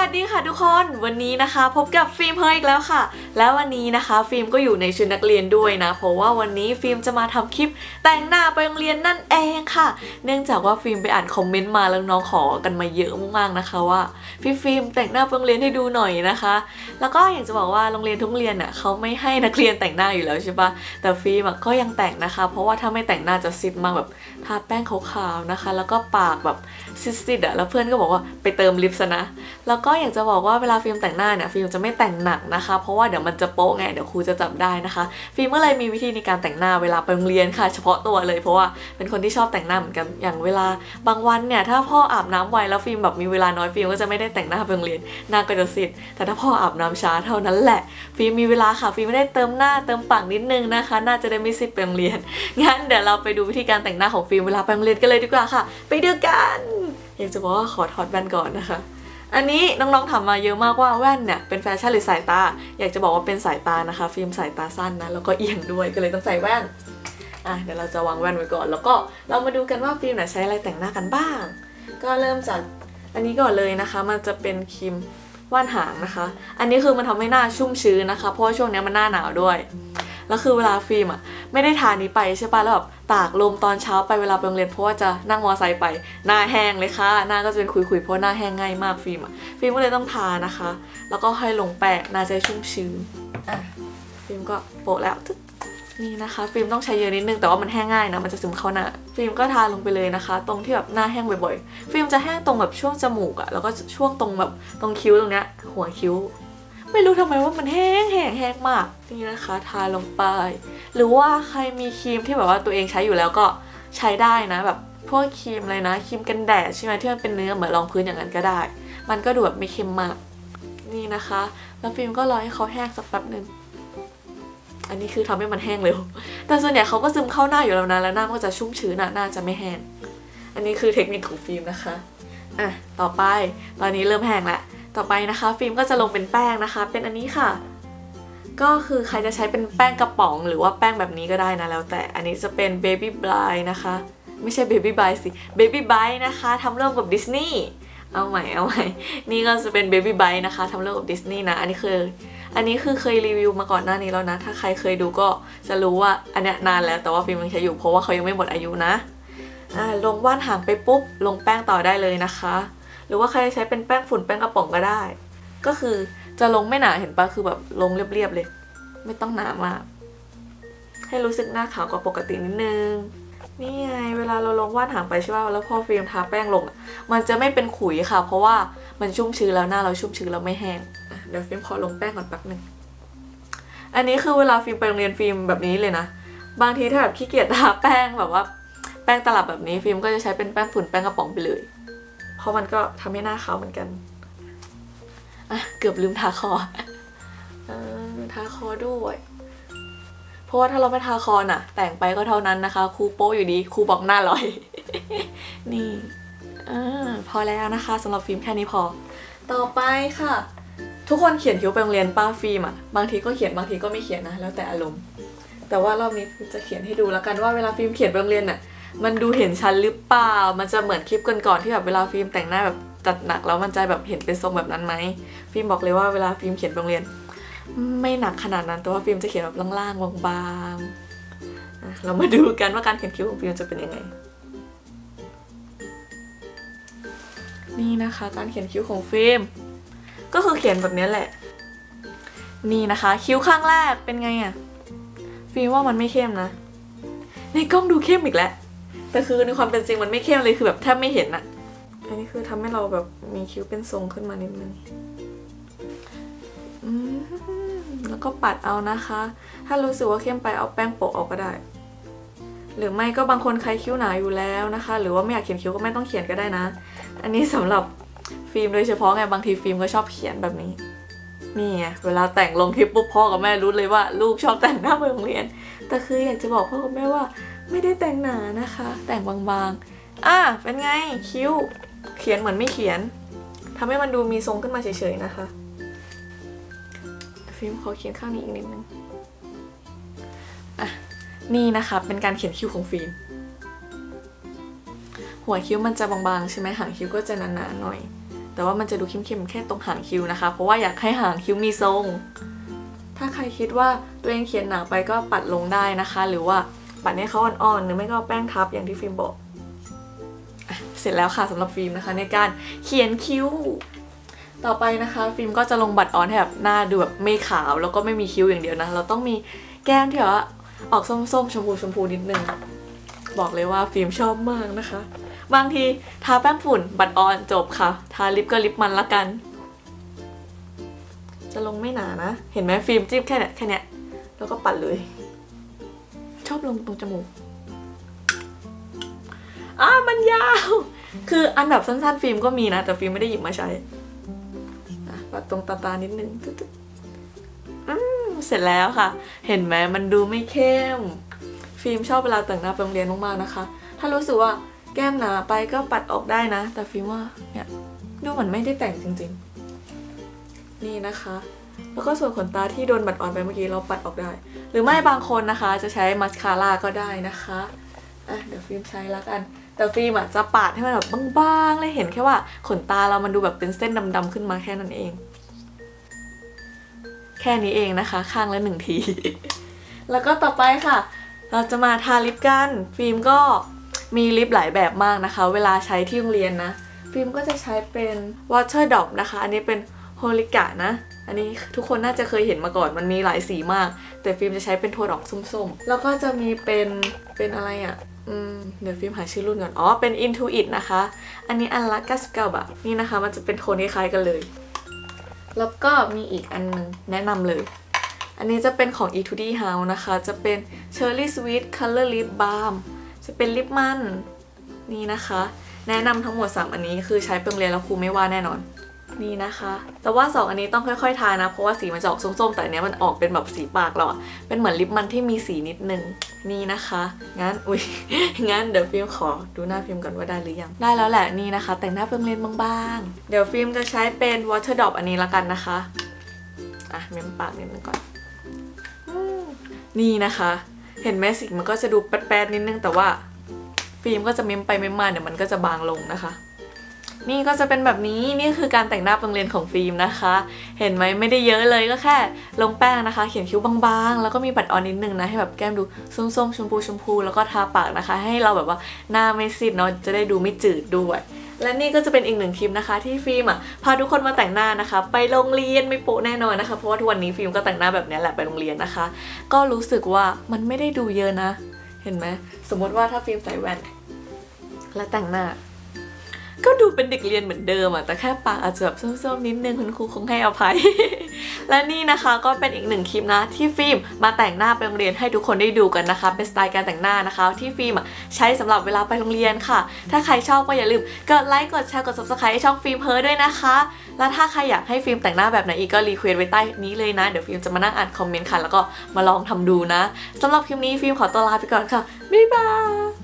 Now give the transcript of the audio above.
สดีค่ะทุกคนวันนี้นะคะพบกับฟิล์มเฮ้ยอีกแล้วค่ะแล้ววันนี้นะคะฟิล์มก็อยู่ในชุดนักเรียนด้วยนะเพราะว่าวันนี้ฟิล์มจะมาทำคลิปแต่งหน้าไปโรงเรียนนั่นเองค่ะเนื่องจากว่าฟิล์มไปอ่านคอมเมนต์มาแล้วน้องขอกันมาเยอะมากๆนะคะว่าพี่ฟิล์มแต่งหน้าไปโรงเรียนให้ดูหน่อยนะคะแล้วก็อยากจะบอกว่าโรงเรียนทุกโรงเรียนน่ะเขาไม่ให้นักเรียนแต่งหน้าอยู่แล้วใช่ปะแต่ฟิล์มก็ยังแต่งนะคะเพราะว่าถ้าไม่แต่งหน้าจะซิดมากแบบทาแป้งขาวๆนะคะแล้วก็ปากแบบซิดๆอ่ะแล้วเพื่อนก็บอกว่าไปเติมลิปซะนะแล้วก็อยากจะบอกว่าเวลาฟิล์มแต่งหน้าเนี่ยฟิล์มจะไม่แต่งหนักนะคะเพราะว่าเดี๋ยวมันจะโป๊ะไงเดี๋ยวครูจะจับได้นะคะฟิล์มก็เลยมีวิธีในการแต่งหน้าเวลาไปโรงเรียนค่ะเฉพาะตัวเลยเพราะว่าเป็นคนที่ชอบแต่งหน้าเหมือนกันอย่างเวลาบางวันเนี่ยถ้าพ่ออาบน้ำไวแล้วฟิล์มแบบมีเวลาน้อยฟิล์มก็จะไม่ได้แต่งหน้าไปโรงเรียนหน้าก็จะซีดแต่ถ้าพ่ออาบน้ำช้าเท่านั้นแหละฟิล์มมีเวลาค่ะฟิล์มไม่ได้เติมหน้าเติมปากนิดนึงนะคะน่าจะได้ไม่ซีดไปโรงเรียนงั้นเดี๋ยวเราไปดูวิธีการแต่งหน้าของฟิล์มเวลาไปโรงเรียนกันเลยดีกว่าค่ะไปดูกันอยากจะบอกว่าขอถอดแว่นก่อนนะคะอันนี้น้องๆถามมาเยอะมากว่าแว่นเนี่ยเป็นแฟชั่นหรือสายตาอยากจะบอกว่าเป็นสายตานะคะฟิล์มสายตาสั้นนะแล้วก็เอียงด้วยก็เลยต้องใส่แว่นเดี๋ยวเราจะวางแว่นไว้ก่อนแล้วก็เรามาดูกันว่าฟิล์มใช้อะไรแต่งหน้ากันบ้างก็เริ่มจากอันนี้ก่อนเลยนะคะมันจะเป็นครีมว่านหางนะคะอันนี้คือมันทำให้หน้าชุ่มชื้นนะคะเพราะว่าช่วงนี้มันหน้าหนาวด้วยแล้วคือเวลาฟิล์มไม่ได้ทานี้ไปใช่ป่ะแล้วแบบตากลมตอนเช้าไปเวลาไปโรงเรียนเพราะว่าจะนั่งมอไซค์ไปหน้าแห้งเลยค่ะหน้าก็จะเป็นขุยๆเพราะหน้าแห้งง่ายมากฟิล์มก็เลยต้องทานะคะแล้วก็ให้ลงแป้งหน้าจะชุ่มชื้นฟิล์มก็โปะแล้วนี่นะคะฟิล์มต้องใช้เยอะนิดนึงแต่ว่ามันแห้งง่ายนะมันจะซึมเข้าหน้าฟิล์มก็ทาลงไปเลยนะคะตรงที่แบบหน้าแห้งบ่อยๆฟิล์มจะแห้งตรงแบบช่วงจมูกแล้วก็ช่วงตรงแบบตรงคิ้วตรงเนี้ยหัวคิ้วไม่รู้ทำไมว่ามันแห้งมากนี่นะคะทาลงไปหรือว่าใครมีครีมที่แบบว่าตัวเองใช้อยู่แล้วก็ใช้ได้นะแบบพวกครีมอะไรนะครีมกันแดดใช่ไหมที่มันเป็นเนื้อเหมือนรองพื้นอย่างนั้นก็ได้มันก็ดูแบบไม่เค็มมากนี่นะคะแล้วฟิล์มก็รอให้เขาแห้งสักแป๊บนึงอันนี้คือทำให้มันแห้งเร็วแต่ส่วนใหญ่เขาก็ซึมเข้าหน้าอยู่แล้วนะแล้วหน้าก็จะชุ่มชื้นหน้าจะไม่แห้งอันนี้คือเทคนิคของฟิล์มนะคะต่อไปตอนนี้เริ่มแห้งแล้วต่อไปนะคะฟิล์มก็จะลงเป็นแป้งนะคะเป็นอันนี้ค่ะก็คือใครจะใช้เป็นแป้งกระป๋องหรือว่าแป้งแบบนี้ก็ได้นะแล้วแต่อันนี้จะเป็น Baby Brite นะคะไม่ใช่ Baby Brite สิ Baby Brite นะคะทำร่วมกับดิสนีย์เอาใหม่นี่ก็จะเป็น Baby Brite นะคะทำร่วมกับดิสนีย์นะอันนี้คือเคยรีวิวมาก่อนหน้านี้แล้วนะถ้าใครเคยดูก็จะรู้ว่าอันเนี้ยนานแล้วแต่ว่าฟิล์มยังใช้อยู่เพราะว่าเขายังไม่หมดอายุนะลงว่านหางไปปุ๊บลงแป้งต่อได้เลยนะคะหรือว่าใครใช้เป็นแป้งฝุ่นแป้งกระป๋องก็ได้ก็คือจะลงไม่หนาเห็นปะคือแบบลงเรียบๆเลยไม่ต้องหนามากให้รู้สึกหน้าขาวกว่าปกตินิดนึงนี่ไงเวลาเราลงว่านหางไปใช่ป่ะแล้วพอฟิล์มทาแป้งลงมันจะไม่เป็นขุยค่ะเพราะว่ามันชุ่มชื้นแล้วหน้าเราชุ่มชื้นแล้วไม่แห้งเดี๋ยวฟิล์มขอลงแป้งก่อนแป๊บนึงอันนี้คือเวลาฟิล์มไปโรงเรียนฟิล์มแบบนี้เลยนะบางทีถ้าแบบขี้เกียจทาแป้งแบบว่าแป้งตลับแบบนี้ฟิล์มก็จะใช้เป็นแป้งฝุ่นแป้งกระป๋องไปเลยเพราะมันก็ทำให้หน้าขาวเหมือนกันเกือบลืมทาคอทาคอด้วยเพราะว่าถ้าเราไม่ทาคอแต่งไปก็เท่านั้นนะคะครูโป๊อยู่ดีครูบอกหน้าลอย นี่พอแล้วนะคะสำหรับฟิล์มแค่นี้พอต่อไปค่ะทุกคนเขียนคิ้วไปโรงเรียนป้าฟิล์มบางทีก็เขียนบางทีก็ไม่เขียนนะแล้วแต่อารมณ์แต่ว่ารอบนี้จะเขียนให้ดูแล้วกันว่าเวลาฟิล์มเขียนไปโรงเรียนมันดูเห็นชัดหรือเปล่ามันจะเหมือนคลิปก่อนๆที่แบบเวลาฟิล์มแต่งหน้าแบบจัดหนักแล้วมันจะแบบเห็นเป็นทรงแบบนั้นไหมฟิล์มบอกเลยว่าเวลาฟิล์มเขียนไปโรงเรียนไม่หนักขนาดนั้นแต่ว่าฟิล์มจะเขียนแบบล่างๆบางๆเรามาดูกันว่าการเขียนคิ้วของฟิล์มจะเป็นยังไงนี่นะคะการเขียนคิ้วของฟิล์มก็คือเขียนแบบนี้แหละนี่นะคะคิ้วข้างแรกเป็นไงฟิล์มว่ามันไม่เข้มนะในกล้องดูเข้มอีกแล้วแต่คือในความเป็นจริงมันไม่เข้มเลยคือแบบแทบไม่เห็นอันนี้คือทำให้เราแบบมีคิ้วเป็นทรงขึ้นมานิดนึงแล้วก็ปัดเอานะคะถ้ารู้สึกว่าเข้มไปเอาแป้งโปะออกก็ได้หรือไม่ก็บางคนใครคิ้วหนาอยู่แล้วนะคะหรือว่าไม่อยากเขียนคิ้วก็ไม่ต้องเขียนก็ได้นะอันนี้สำหรับฟิล์มโดยเฉพาะไงบางทีฟิล์มก็ชอบเขียนแบบนี้นี่ไงเวลาแต่งลงคลิปปุ๊บพ่อกับแม่รู้เลยว่าลูกชอบแต่งหน้าไปโรงเรียนแต่คืออยากจะบอกพ่อกับแม่ว่าไม่ได้แต่งหนานะคะแต่งบางๆเป็นไงคิ้วเขียนเหมือนไม่เขียนทำให้มันดูมีทรงขึ้นมาเฉยๆนะคะฟิล์มขอเขียนข้างนี้อีกนิดนึงนี่นะคะเป็นการเขียนคิ้วของฟิล์มหัวคิ้วมันจะบางๆใช่ไหมหางคิ้วก็จะหนาๆหน่อยแต่ว่ามันจะดูเข้มๆแค่ตรงหางคิ้วนะคะเพราะว่าอยากให้หางคิ้วมีทรงถ้าใครคิดว่าตัวเองเขียนหนาไปก็ปัดลงได้นะคะหรือว่าปัดให้เขาอ่อนๆหรือไม่ก็แป้งทับอย่างที่ฟิล์มบอกเสร็จแล้วค่ะสำหรับฟิล์มนะคะในการเขียนคิ้วต่อไปนะคะฟิล์มก็จะลงบัตรออนให้แบบหน้าดูแบบไม่ขาวแล้วก็ไม่มีคิ้วอย่างเดียวนะเราต้องมีแก้มที่แบบว่าออกส้มๆชมพูนิดนึงบอกเลยว่าฟิล์มชอบมากนะคะบางทีทาแป้งฝุ่นบัตรออนจบค่ะทาลิปก็ลิปมันละกันจะลงไม่หนานะเห็นไหมฟิล์มจิ้มแค่เนี้ยแล้วก็ปัดเลยชอบลงตรงจมูกมันยาวคืออันแบบสั้นๆฟิล์มก็มีนะแต่ฟิล์มไม่ได้หยิบมาใช้ปัดตรงตานิดนึงเสร็จแล้วค่ะเห็นไหมมันดูไม่เข้มฟิล์มชอบเวลาแต่งหน้าไปโรงเรียนมากๆนะคะถ้ารู้สึกว่าแก้มหนาไปก็ปัดออกได้นะแต่ฟิล์มว่าเนี่ยดูเหมือนไม่ได้แต่งจริงๆนี่นะคะแล้วก็ส่วนขนตาที่โดนบัดออนไปเมื่อกี้เราปัดออกได้หรือไม่บางคนนะคะจะใช้มัสคาร่าก็ได้นะคะเดี๋ยวฟิล์มใช้แล้วกันแต่ฟิล์มจะปาดให้มันแบบบางๆเลยเห็นแค่ว่าขนตาเรามันดูแบบเป็นเส้นดำๆขึ้นมาแค่นั้นเองแค่นี้เองนะคะข้างละ1 ทีแล้วก็ต่อไปค่ะเราจะมาทาลิปกันฟิล์มก็มีลิปหลายแบบมากนะคะเวลาใช้ที่โรงเรียนนะฟิล์มก็จะใช้เป็น Water Drop นะคะอันนี้เป็นโฮลิกะนะอันนี้ทุกคนน่าจะเคยเห็นมาก่อนมันมีหลายสีมากแต่ฟิล์มจะใช้เป็นโทนออกส้มๆแล้วก็จะมีเป็นอะไรเดี๋ยวฟิล์มหาชื่อรุ่นก่อนเป็น Intuit นะคะอันนี้อันละ99 บาทนี่นะคะมันจะเป็นโทนคล้ายๆกันเลยแล้วก็มีอีกอันนึงแนะนำเลยอันนี้จะเป็นของ Etude House นะคะจะเป็น Cherry Sweet Color Lip Balm จะเป็นลิปมันนี่นะคะแนะนำทั้งหมด3อันนี้คือใช้ไปโรงเรียนแล้วครูไม่ว่าแน่นอนนี่นะคะแต่ว่า2อันนี้ต้องค่อยๆทานะเพราะว่าสีมันจะออกส้มๆแต่อันนี้มันออกเป็นแบบสีปากเราเป็นเหมือนลิปมันที่มีสีนิดนึงนี่นะคะงั้นเดี๋ยวฟิล์มขอดูหน้าฟิล์มก่อนว่าได้หรือยังได้แล้วแหละนี่นะคะแต่งหน้าไปโรงเรียนบางๆเดี๋ยวฟิล์มจะใช้เป็น Water Drop อันนี้ละกันนะคะเม้มปากนิดนึงก่อนนี่นะคะเห็นไหมสีมันก็จะดูแป๊ดๆนิดนึงแต่ว่าฟิล์มก็จะเม้มไปเม้มมาเดี๋ยวมันก็จะบางลงนะคะนี่ก็จะเป็นแบบนี้นี่คือการแต่งหน้าโรงเรียนของฟิล์มนะคะเห็นไหมไม่ได้เยอะเลยก็แค่ลงแป้งนะคะเขียนคิ้วบางๆแล้วก็มีบัตรออนนิดนึงนะให้แบบแก้มดูส้มๆชมพูแล้วก็ทาปากนะคะให้เราแบบว่าหน้าไม่ซีดเนาะจะได้ดูไม่จืดด้วยและนี่ก็จะเป็นอีก1คลิปนะคะที่ฟิล์มพาทุกคนมาแต่งหน้านะคะไปโรงเรียนไม่โป๊ะแน่นอนนะคะเพราะว่าทุกวันนี้ฟิล์มก็แต่งหน้าแบบนี้แหละไปโรงเรียนนะคะก็รู้สึกว่ามันไม่ได้ดูเยอะนะเห็นไหมสมมติว่าถ้าฟิล์มใส่แว่นและแต่งหน้าก็ดูเป็นเด็กเรียนเหมือนเดิมแต่แค่ปากอาจจะแบบส้มๆนิดนึงคุณครูคงให้อภัย และนี่นะคะก็เป็นอีก1คลิปนะที่ฟิล์มมาแต่งหน้าไปโรงเรียนให้ทุกคนได้ดูกันนะคะเป็นสไตล์การแต่งหน้านะคะที่ฟิล์มใช้สำหรับเวลาไปโรงเรียนค่ะถ้าใครชอบก็อย่าลืมกดไลค์กดแชร์กด Subscribe ให้ช่องฟิล์มเพิร์ด้วยนะคะแล้วถ้าใครอยากให้ฟิล์มแต่งหน้าแบบไหนอีกก็รีเควสไว้ใต้นี้เลยนะเดี๋ยวฟิล์มจะมานั่งอ่านคอมเมนต์ค่ะแล้วก็มาลองทำดูนะสำหรับคลิปนี้ฟิล์มขอตัวลาไปก่อนค่ะบ๊ายบาย